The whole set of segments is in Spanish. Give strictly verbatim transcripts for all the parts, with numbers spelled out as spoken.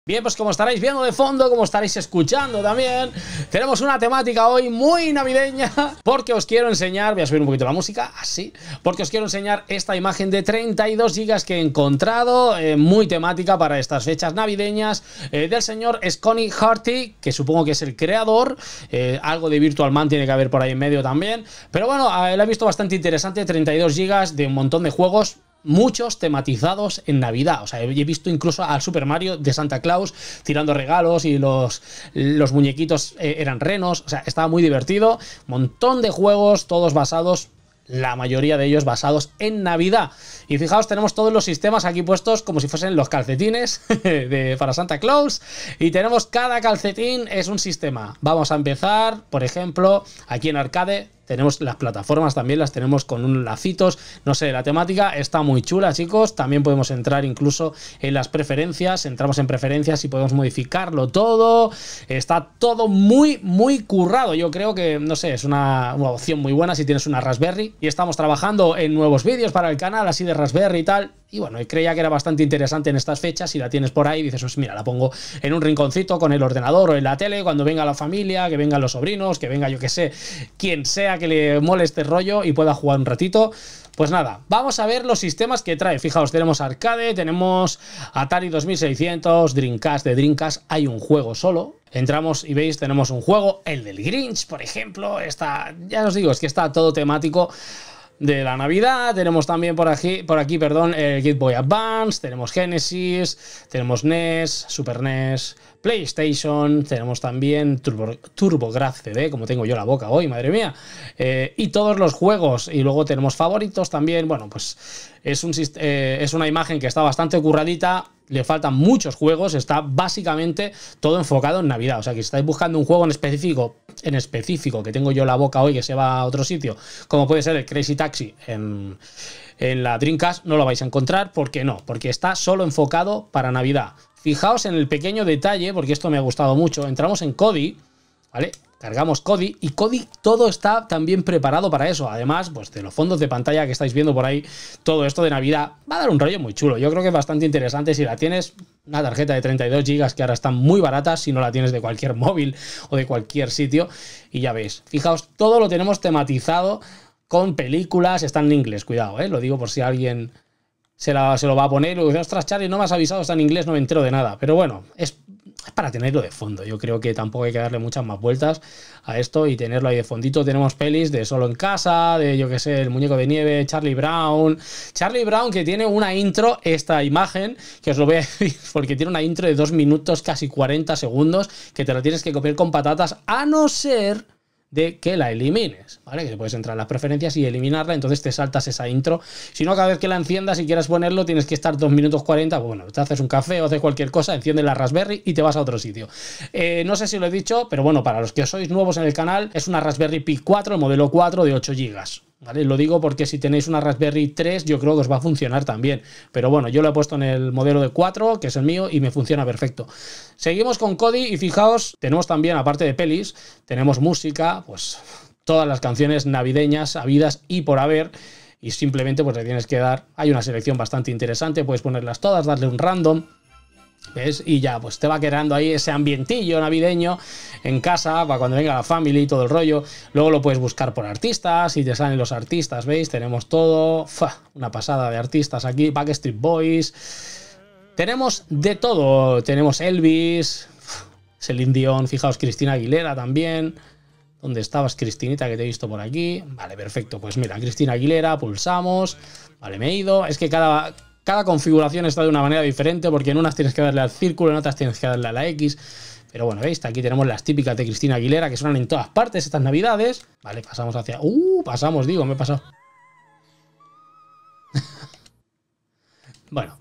Bien, pues como estaréis viendo de fondo, como estaréis escuchando también, tenemos una temática hoy muy navideña, porque os quiero enseñar, voy a subir un poquito la música, así, porque os quiero enseñar esta imagen de treinta y dos gigas que he encontrado, eh, muy temática para estas fechas navideñas, eh, del señor Scony Harty, que supongo que es el creador, eh, algo de Virtual Man tiene que haber por ahí en medio también, pero bueno, eh, la he visto bastante interesante, treinta y dos gigas de un montón de juegos, muchos tematizados en Navidad. O sea, he visto incluso al Super Mario de Santa Claus tirando regalos y los, los muñequitos eh, eran renos. O sea, estaba muy divertido. Montón de juegos, todos basados, la mayoría de ellos basados en Navidad. Y fijaos, tenemos todos los sistemas aquí puestos como si fuesen los calcetines de, para Santa Claus. Y tenemos cada calcetín es un sistema. Vamos a empezar, por ejemplo, aquí en Arcade. Tenemos las plataformas también, las tenemos con unos lacitos. No sé, la temática está muy chula, chicos. También podemos entrar incluso en las preferencias. Entramos en preferencias y podemos modificarlo todo. Está todo muy, muy currado. Yo creo que, no sé, es una, una opción muy buena si tienes una Raspberry. Y estamos trabajando en nuevos vídeos para el canal, así de Raspberry y tal. Y bueno, creía que era bastante interesante en estas fechas. Si la tienes por ahí, dices, pues mira, la pongo en un rinconcito con el ordenador o en la tele, cuando venga la familia, que vengan los sobrinos, que venga yo que sé, quien sea que le mole este rollo y pueda jugar un ratito. Pues nada, vamos a ver los sistemas que trae. Fijaos, tenemos Arcade, tenemos Atari dos mil seiscientos, Dreamcast. De Dreamcast hay un juego solo. Entramos y veis, tenemos un juego, el del Grinch, por ejemplo. Está, ya os digo, es que está todo temático de la Navidad. Tenemos también por aquí, por aquí, perdón, el Game Boy Advance, tenemos Genesis, tenemos N E S, Super N E S, PlayStation, tenemos también Turbo, TurboGrafx C D, como tengo yo la boca hoy, madre mía, eh, y todos los juegos. Y luego tenemos favoritos también. Bueno, pues es, un, eh, es una imagen que está bastante curradita. Le faltan muchos juegos, está básicamente todo enfocado en Navidad. O sea que si estáis buscando un juego en específico, en específico, que tengo yo la boca hoy que se va a otro sitio, como puede ser el Crazy Taxi en, en la Dreamcast, no lo vais a encontrar. ¿Por qué no? Porque está solo enfocado para Navidad. Fijaos en el pequeño detalle, porque esto me ha gustado mucho. Entramos en Kodi, ¿vale? Cargamos Kodi y Kodi todo está también preparado para eso. Además, pues de los fondos de pantalla que estáis viendo por ahí, todo esto de Navidad va a dar un rollo muy chulo. Yo creo que es bastante interesante si la tienes, una tarjeta de treinta y dos gigas que ahora están muy baratas, si no la tienes de cualquier móvil o de cualquier sitio. Y ya veis, fijaos, todo lo tenemos tematizado con películas, está en inglés, cuidado, ¿eh? Lo digo por si alguien se, la, se lo va a poner y dice, ostras, Charlie, no me has avisado, está en inglés, no me entero de nada. Pero bueno, es... es para tenerlo de fondo. Yo creo que tampoco hay que darle muchas más vueltas a esto y tenerlo ahí de fondito. Tenemos pelis de Solo en Casa, de yo que sé, El Muñeco de Nieve, Charlie Brown. Charlie Brown, que tiene una intro, esta imagen, que os lo voy a decir, porque tiene una intro de dos minutos, casi cuarenta segundos, que te lo tienes que copiar con patatas, a no ser de que la elimines, ¿vale? Que puedes entrar en las preferencias y eliminarla, entonces te saltas esa intro. Si no, cada vez que la enciendas y quieras ponerlo, tienes que estar dos minutos cuarenta. Bueno, te haces un café o haces cualquier cosa, enciendes la Raspberry y te vas a otro sitio. Eh, no sé si lo he dicho, pero bueno, para los que sois nuevos en el canal, es una Raspberry Pi cuatro, el modelo cuatro de ocho gigas. ¿Vale? Lo digo porque si tenéis una Raspberry tres, yo creo que os va a funcionar también. Pero bueno, yo lo he puesto en el modelo de cuatro, que es el mío, y me funciona perfecto. Seguimos con Kodi y fijaos, tenemos también, aparte de pelis, tenemos música, pues todas las canciones navideñas habidas y por haber. Y simplemente pues le tienes que dar, hay una selección bastante interesante, puedes ponerlas todas, darle un random, ¿ves? Y ya, pues te va creando ahí ese ambientillo navideño en casa, para cuando venga la family y todo el rollo. Luego lo puedes buscar por artistas y te salen los artistas, ¿veis? Tenemos todo, ¡fua! Una pasada de artistas aquí, Backstreet Boys. Tenemos de todo, tenemos Elvis, Celine Dion, fijaos, Cristina Aguilera también. ¿Dónde estabas, Cristinita, que te he visto por aquí? Vale, perfecto, pues mira, Cristina Aguilera, pulsamos, vale, me he ido. Es que cada... Cada configuración está de una manera diferente, porque en unas tienes que darle al círculo, en otras tienes que darle a la X. Pero bueno, veis, aquí tenemos las típicas de Cristina Aguilera, que suenan en todas partes estas navidades. Vale, pasamos hacia... Uh, pasamos, digo, me he pasado. Bueno.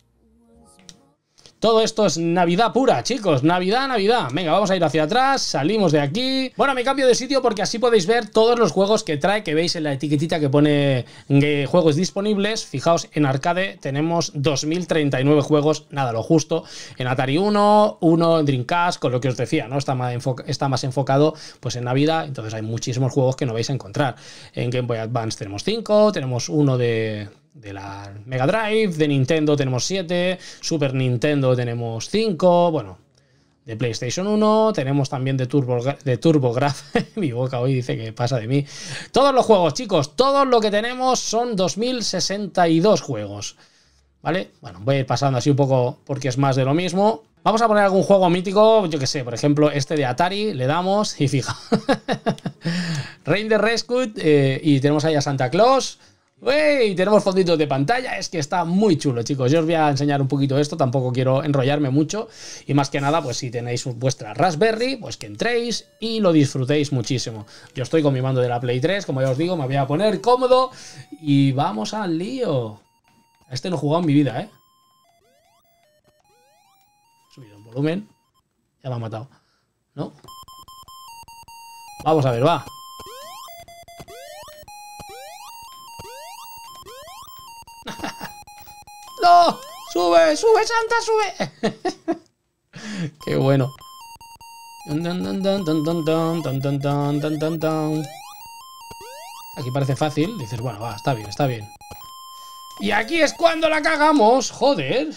Todo esto es Navidad pura, chicos. Navidad, Navidad. Venga, vamos a ir hacia atrás. Salimos de aquí. Bueno, me cambio de sitio porque así podéis ver todos los juegos que trae, que veis en la etiquetita que pone eh, juegos disponibles. Fijaos, en Arcade tenemos dos mil treinta y nueve juegos, nada, lo justo. En Atari uno, uno en Dreamcast, con lo que os decía, ¿no? Está más, está más enfocado pues en Navidad, entonces hay muchísimos juegos que no vais a encontrar. En Game Boy Advance tenemos cinco, tenemos uno de... de la Mega Drive, de Nintendo tenemos siete, Super Nintendo tenemos cinco, bueno, de PlayStation uno, tenemos también de, Turbo, de TurboGrafx, mi boca hoy dice que pasa de mí. Todos los juegos, chicos, todo lo que tenemos son dos mil sesenta y dos juegos, ¿vale? Bueno, voy a ir pasando así un poco porque es más de lo mismo. Vamos a poner algún juego mítico, yo que sé, por ejemplo, este de Atari, le damos y fija. Rain the Rescue, eh, y tenemos ahí a Santa Claus. ¡Wey! Tenemos fonditos de pantalla, es que está muy chulo, chicos. Yo os voy a enseñar un poquito esto, tampoco quiero enrollarme mucho. Y más que nada, pues si tenéis vuestra Raspberry, pues que entréis y lo disfrutéis muchísimo. Yo estoy con mi mando de la Play tres, como ya os digo, me voy a poner cómodo y vamos al lío. A este no he jugado en mi vida, ¿eh? Subido el volumen. Ya me ha matado. ¿No? Vamos a ver, va. ¡No! ¡Sube! ¡Sube, Santa! ¡Sube! ¡Qué bueno! Aquí parece fácil. Dices, bueno, va, está bien, está bien. Y aquí es cuando la cagamos. ¡Joder!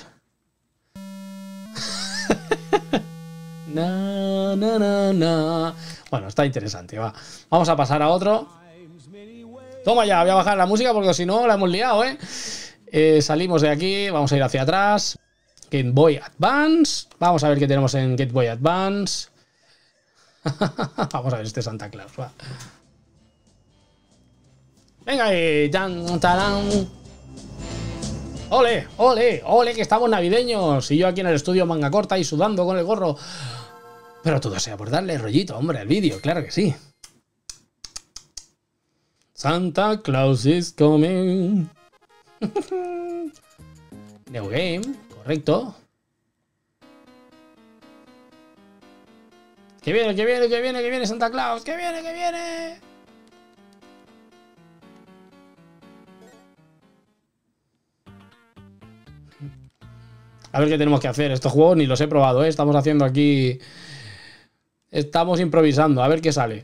Na, na, na, na. Bueno, está interesante, va. Vamos a pasar a otro. Toma ya, voy a bajar la música porque si no la hemos liado, ¿eh? Eh, salimos de aquí, vamos a ir hacia atrás. Game Boy Advance. Vamos a ver qué tenemos en Game Boy Advance. Vamos a ver este Santa Claus, va. Venga ahí. Tan, tarán. Ole, ole, ole, que estamos navideños. Y yo aquí en el estudio manga corta y sudando con el gorro. Pero todo sea por darle rollito, hombre, al vídeo, claro que sí. Santa Claus is coming. New game, correcto. Que viene, que viene, que viene, que viene Santa Claus, que viene, que viene. A ver qué tenemos que hacer. Estos juegos ni los he probado, ¿eh? Estamos haciendo aquí... Estamos improvisando, a ver qué sale.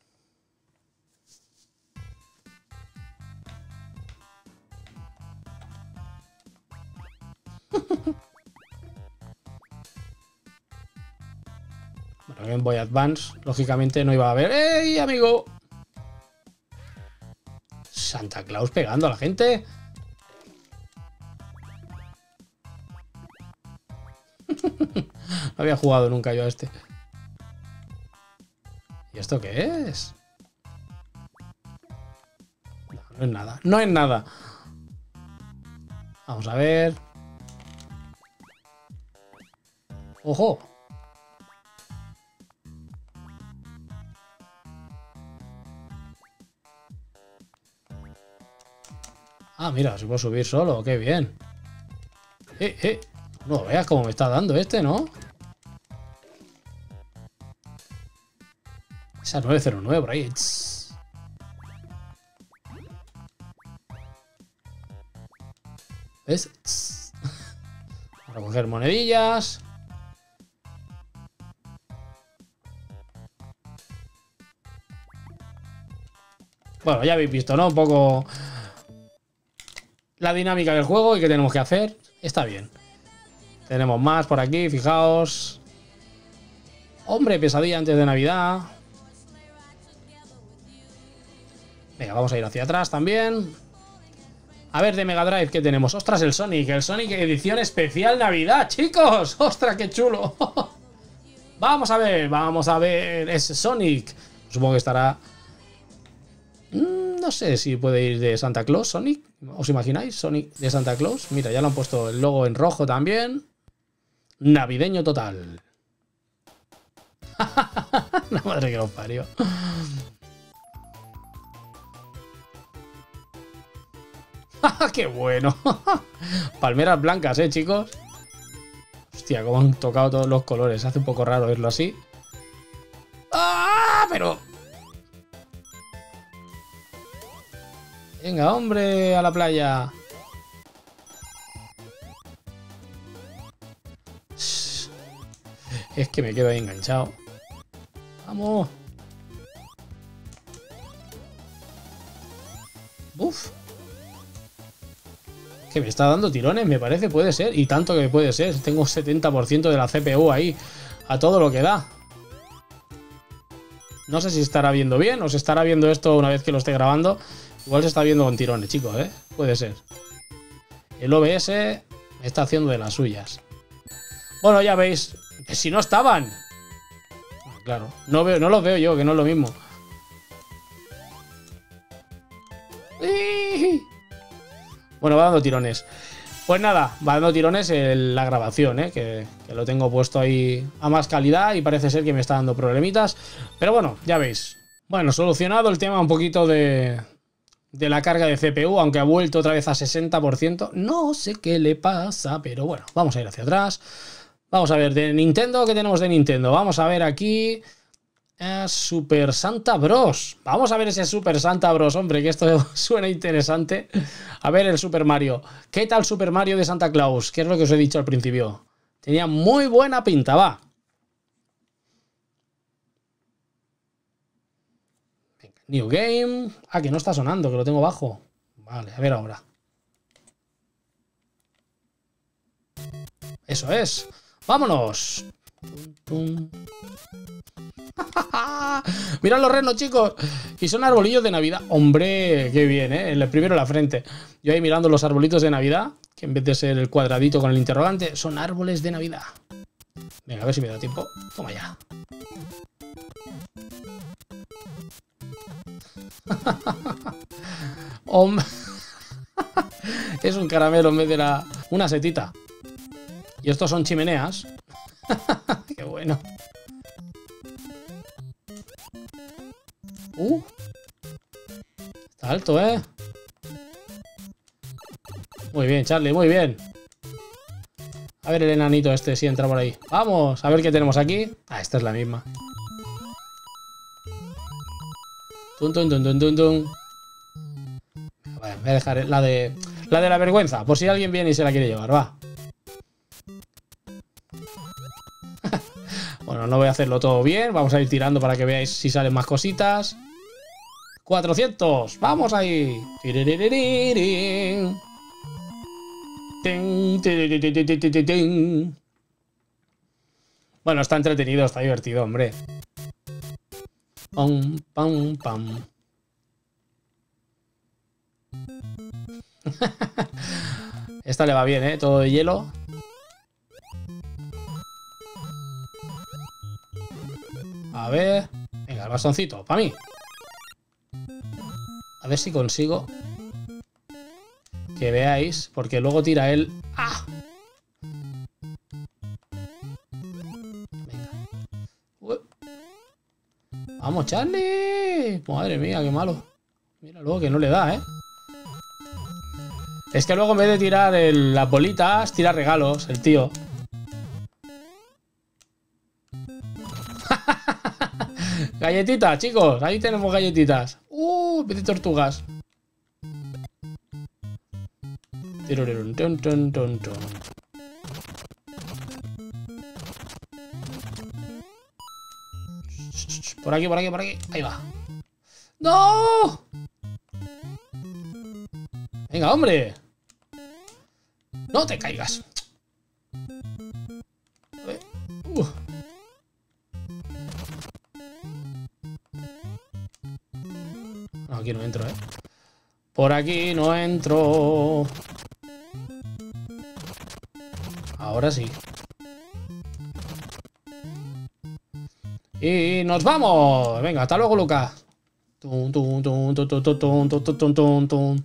Bueno, Game Boy Advance, lógicamente no iba a haber. ¡Ey, amigo! Santa Claus pegando a la gente. No había jugado nunca yo a este. ¿Y esto qué es? No, no es nada. No es nada. Vamos a ver. ¡Ojo! Ah, mira, se puede subir solo. ¡Qué bien! ¡Eh, eh! No veas cómo me está dando este, ¿no? Esa nueve cero nueve por ahí. Tss. ¿Ves? Tss. Vamos a coger monedillas. Bueno, ya habéis visto, ¿no? Un poco la dinámica del juego y qué tenemos que hacer. Está bien. Tenemos más por aquí, fijaos. Hombre, pesadilla antes de Navidad. Venga, vamos a ir hacia atrás también. A ver, de Mega Drive, ¿qué tenemos? ¡Ostras, el Sonic! El Sonic edición especial Navidad, chicos. ¡Ostras, qué chulo! Vamos a ver, vamos a ver ese Sonic. Supongo que estará... No sé si puede ir de Santa Claus, Sonic. ¿Os imagináis? Sonic de Santa Claus. Mira, ya lo han puesto el logo en rojo también. Navideño total. La madre que los parió. ¡Qué bueno! Palmeras blancas, ¿eh, chicos? Hostia, cómo han tocado todos los colores. Hace un poco raro verlo así. ¡Ah! Pero... Venga, hombre, a la playa. Es que me quedo ahí enganchado. ¡Vamos! Uf. que me está dando tirones, me parece, puede ser. Y tanto que puede ser. Tengo setenta por ciento de la C P U ahí. A todo lo que da. No sé si estará viendo bien o se estará viendo esto una vez que lo esté grabando. Igual se está viendo con tirones, chicos, ¿eh? Puede ser. El O B S me está haciendo de las suyas. Bueno, ya veis. Si no estaban. Claro. No, veo, no los veo yo, que no es lo mismo. Bueno, va dando tirones. Pues nada, va dando tirones en la grabación, ¿eh? que, que lo tengo puesto ahí a más calidad y parece ser que me está dando problemitas. Pero bueno, ya veis. Bueno, solucionado el tema un poquito de, de la carga de C P U, aunque ha vuelto otra vez a sesenta por ciento. No sé qué le pasa, pero bueno, vamos a ir hacia atrás. Vamos a ver, de Nintendo, ¿qué tenemos de Nintendo? Vamos a ver aquí... Eh, Super Santa Bros. Vamos a ver ese Super Santa Bros, hombre, que esto suena interesante. A ver el Super Mario. ¿Qué tal Super Mario de Santa Claus? ¿Qué es lo que os he dicho al principio? Tenía muy buena pinta, va. Venga, New Game. Ah, que no está sonando, que lo tengo bajo. Vale, a ver ahora. Eso es. ¡Vámonos! Tum, tum. Mirad los renos, chicos. Y son arbolillos de Navidad. Hombre, qué bien, ¿eh? El primero en la frente. Yo ahí mirando los arbolitos de Navidad, que en vez de ser el cuadradito con el interrogante, son árboles de Navidad. Venga, a ver si me da tiempo. Toma ya. Hombre. Es un caramelo en vez de la... una setita. Y estos son chimeneas. Qué bueno. Uh. Está alto, ¿eh? Muy bien, Charlie, muy bien. A ver el enanito este si entra por ahí. Vamos, a ver qué tenemos aquí. Ah, esta es la misma. Tum, tum, tum, tum, tum, tum. Vale, voy a dejar la de... la de la vergüenza, por si alguien viene y se la quiere llevar, va. Bueno, no voy a hacerlo todo bien. Vamos a ir tirando para que veáis si salen más cositas. cuatrocientos. Vamos ahí. Bueno, está entretenido, está divertido, hombre. Pam, pam, pam. Esta le va bien, ¿eh? Todo de hielo. A ver... Venga, el bastoncito, para mí. A ver si consigo que veáis, porque luego tira él... ¡Ah! Venga. Uy. ¡Vamos, Charlie! Madre mía, qué malo. Mira luego que no le da, ¿eh? Es que luego en vez de tirar el, las bolitas, tira regalos, el tío. Galletitas, chicos. Ahí tenemos galletitas. Uh, de tortugas. Por aquí, por aquí, por aquí. Ahí va. ¡No! Venga, hombre. No te caigas. A ver. Uh. No, aquí no entro, ¿eh? Por aquí no entro. Ahora sí. Y nos vamos. Venga, hasta luego, Lucas. Tum, tum, tum, tum, tum, tum, tum, tum, tum, tum, tum.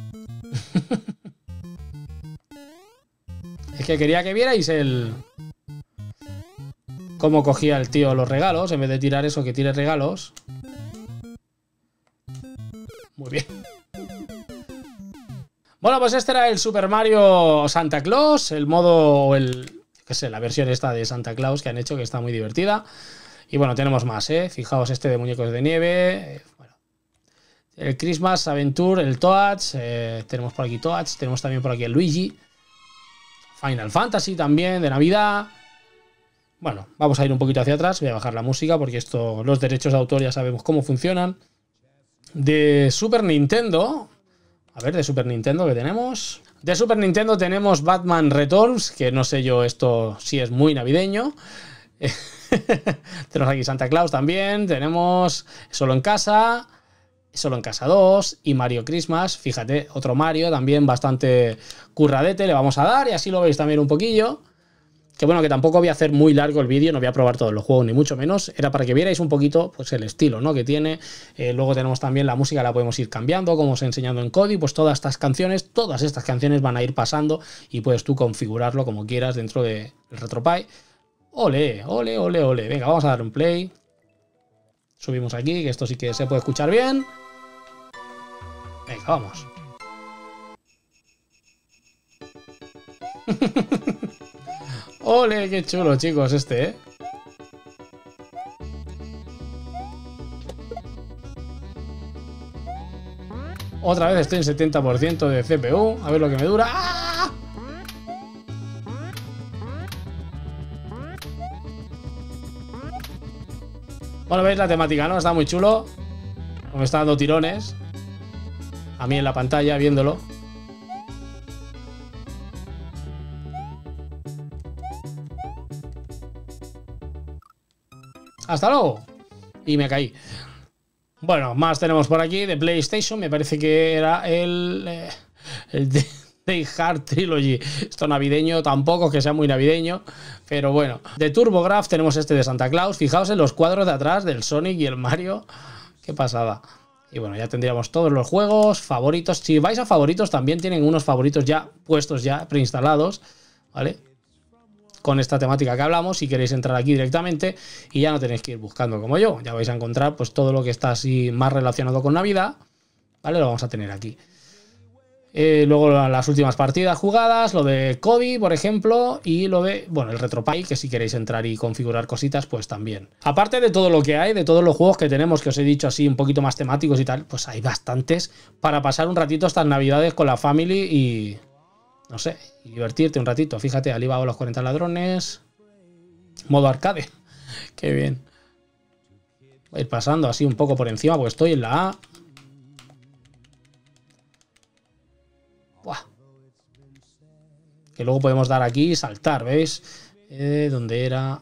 Es que quería que vierais el... cómo cogía el tío los regalos. En vez de tirar eso, que tire regalos. Muy bien. Bueno, pues este era el Super Mario Santa Claus. El modo... el... qué sé, la versión esta de Santa Claus que han hecho, que está muy divertida. Y bueno, tenemos más, ¿eh? Fijaos este de muñecos de nieve. Eh, bueno. El Christmas Adventure, el Toads. Eh, tenemos por aquí Toads. Tenemos también por aquí el Luigi. Final Fantasy también, de Navidad. Bueno, vamos a ir un poquito hacia atrás. Voy a bajar la música porque esto, los derechos de autor ya sabemos cómo funcionan. De Super Nintendo. A ver, de Super Nintendo que tenemos. De Super Nintendo tenemos Batman Returns, que no sé yo esto si es muy navideño. Tenemos aquí Santa Claus también. Tenemos Solo en Casa, Solo en Casa dos y Mario Christmas. Fíjate, otro Mario también bastante curradete. Le vamos a dar y así lo veis también un poquillo. Que bueno, que tampoco voy a hacer muy largo el vídeo, no voy a probar todos los juegos, ni mucho menos. Era para que vierais un poquito pues el estilo, ¿no?, que tiene. Eh, luego tenemos también la música, la podemos ir cambiando, como os he enseñado en Kodi. Pues todas estas canciones, todas estas canciones van a ir pasando y puedes tú configurarlo como quieras dentro del RetroPie. Ole, ole, ole, ole. Venga, vamos a dar un play. Subimos aquí, que esto sí que se puede escuchar bien. Venga, vamos. Ole, qué chulo, chicos, este, ¿eh? Otra vez estoy en setenta por ciento de C P U. A ver lo que me dura. ¡Ah! Bueno, veis la temática, ¿no? Está muy chulo. Me está dando tirones a mí en la pantalla viéndolo. Hasta luego. Y me caí. Bueno, más tenemos por aquí de PlayStation. Me parece que era el... Eh, el de Day Hard Trilogy. Esto navideño tampoco, que sea muy navideño. Pero bueno. De TurboGrafx tenemos este de Santa Claus. Fijaos en los cuadros de atrás del Sonic y el Mario. Qué pasada. Y bueno, ya tendríamos todos los juegos favoritos. Si vais a favoritos, también tienen unos favoritos ya puestos, ya preinstalados. ¿Vale? Con esta temática que hablamos, si queréis entrar aquí directamente y ya no tenéis que ir buscando como yo, ya vais a encontrar pues todo lo que está así más relacionado con Navidad, ¿vale? Lo vamos a tener aquí. Eh, luego las últimas partidas jugadas, lo de Kodi, por ejemplo, y lo de, bueno, el RetroPie, que si queréis entrar y configurar cositas, pues también. Aparte de todo lo que hay, de todos los juegos que tenemos, que os he dicho así un poquito más temáticos y tal, pues hay bastantes para pasar un ratito estas Navidades con la family y... no sé, y divertirte un ratito. Fíjate, Alibaba los cuarenta ladrones. Modo arcade. Qué bien. Voy a ir pasando así un poco por encima, porque estoy en la A. Buah. Que luego podemos dar aquí y saltar, ¿veis? Eh, ¿Dónde era?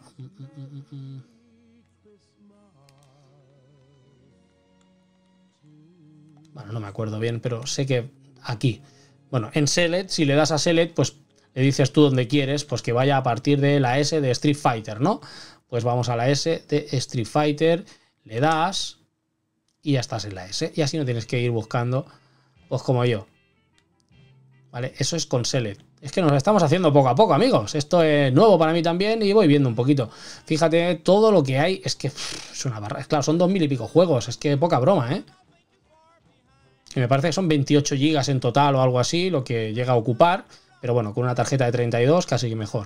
Bueno, no me acuerdo bien, pero sé que aquí. Bueno, en Select, si le das a Select, pues le dices tú donde quieres, pues que vaya a partir de la S de Street Fighter, ¿no? Pues vamos a la S de Street Fighter, le das y ya estás en la S. Y así no tienes que ir buscando, pues como yo. ¿Vale? Eso es con Select. Es que nos lo estamos haciendo poco a poco, amigos. Esto es nuevo para mí también y voy viendo un poquito. Fíjate, todo lo que hay es que pff, es una barra. Claro, son dos mil y pico juegos. Es que poca broma, ¿eh? Y me parece que son veintiocho gigas en total o algo así, lo que llega a ocupar. Pero bueno, con una tarjeta de treinta y dos casi que mejor.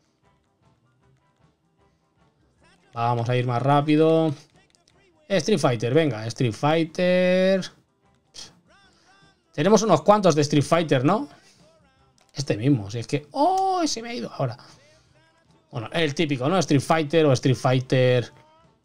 Vamos a ir más rápido. Street Fighter, venga, Street Fighter. Tenemos unos cuantos de Street Fighter, ¿no? Este mismo, si es que... ¡Oh! Se me ha ido ahora. Bueno, el típico, ¿no? Street Fighter o Street Fighter...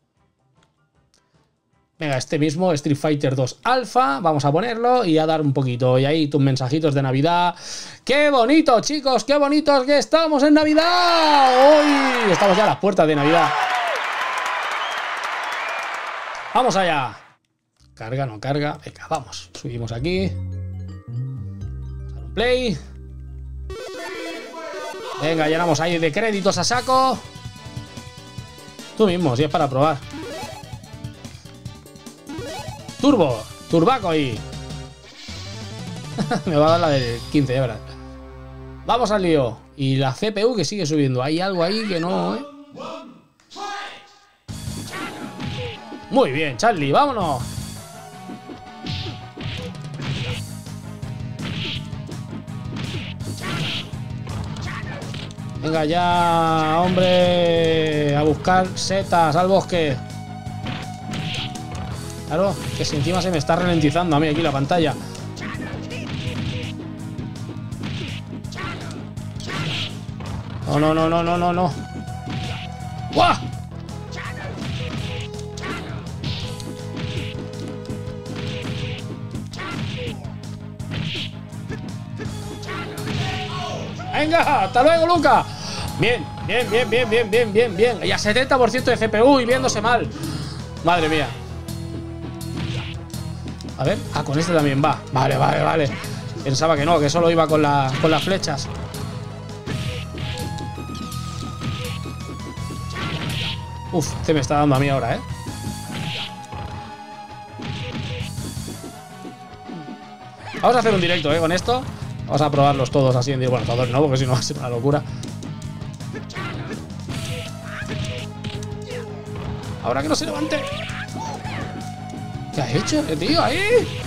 Venga, este mismo, Street Fighter dos Alpha, vamos a ponerlo y a dar un poquito. Y ahí tus mensajitos de Navidad. ¡Qué bonito, chicos! ¡Qué bonitos que estamos en Navidad! ¡Uy! Estamos ya a las puertas de Navidad. ¡Vamos allá! Carga, no carga. Venga, vamos. Subimos aquí. Vamos a dar un play. Venga, llenamos ahí de créditos a saco. Tú mismo, si es para probar. Turbo, turbaco ahí. Me va a dar la de quince, ya verás. Vamos al lío. Y la C P U que sigue subiendo. Hay algo ahí que no, ¿eh? Muy bien, Charlie, vámonos. Venga ya, hombre. A buscar setas al bosque. Claro, que si encima se me está ralentizando a mí aquí la pantalla. No, no, no, no, no, no, no. ¡Guau! Venga, hasta luego, Luca. Bien, bien, bien, bien, bien, bien, bien, bien. Y a setenta por ciento de C P U y viéndose mal. Madre mía. A ver, ah, con este también va. Vale, vale, vale. Pensaba que no, que solo iba con, la, con las flechas. Uf, este me está dando a mí ahora, ¿eh? Vamos a hacer un directo, ¿eh? Con esto. Vamos a probarlos todos así en directo. Bueno, todos no, porque si no va a ser una locura. Ahora que no se levante. ¿Qué ha hecho, tío? Ahí.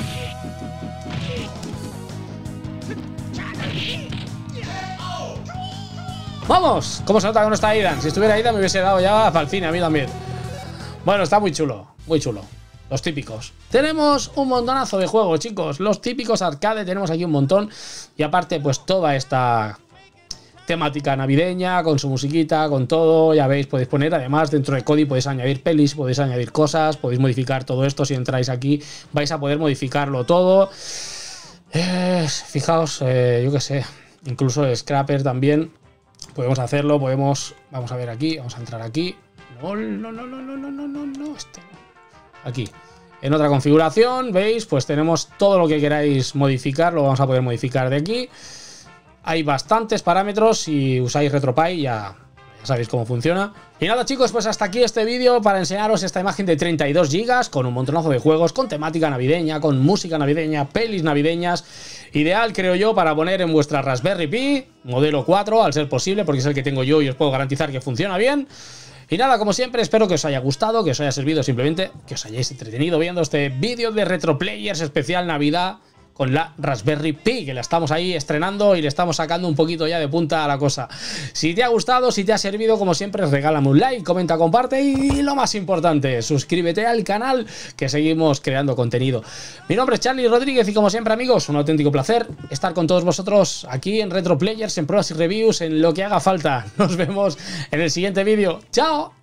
¡Vamos! ¿Cómo se nota que no está Aidan? Si estuviera Aidan me hubiese dado ya para el cine, a mí también. Bueno, está muy chulo, muy chulo. Los típicos. Tenemos un montonazo de juegos, chicos. Los típicos arcade tenemos aquí un montón. Y aparte, pues toda esta temática navideña, con su musiquita, con todo. Ya veis, podéis poner, además, dentro de Kodi podéis añadir pelis, podéis añadir cosas, podéis modificar todo esto. Si entráis aquí, vais a poder modificarlo todo. Eh, fijaos, eh, yo qué sé, incluso Scrapper también. Podemos hacerlo, podemos... Vamos a ver aquí, vamos a entrar aquí. No, no, no, no, no, no, no, no, no, este no. Aquí, en otra configuración, veis, pues tenemos todo lo que queráis modificar, lo vamos a poder modificar de aquí. Hay bastantes parámetros, si usáis RetroPie ya, ya sabéis cómo funciona. Y nada, chicos, pues hasta aquí este vídeo para enseñaros esta imagen de treinta y dos gigas con un montonazo de juegos, con temática navideña, con música navideña, pelis navideñas. Ideal, creo yo, para poner en vuestra Raspberry Pi, modelo cuatro, al ser posible, porque es el que tengo yo y os puedo garantizar que funciona bien. Y nada, como siempre, espero que os haya gustado, que os haya servido simplemente, que os hayáis entretenido viendo este vídeo de Retro Players especial Navidad con la Raspberry Pi, que la estamos ahí estrenando y le estamos sacando un poquito ya de punta a la cosa. Si te ha gustado, si te ha servido, como siempre, regálame un like, comenta, comparte y lo más importante, suscríbete al canal, que seguimos creando contenido. Mi nombre es Charlie Rodríguez y como siempre, amigos, un auténtico placer estar con todos vosotros aquí en Retro Players, en pruebas y reviews, en lo que haga falta. Nos vemos en el siguiente vídeo. ¡Chao!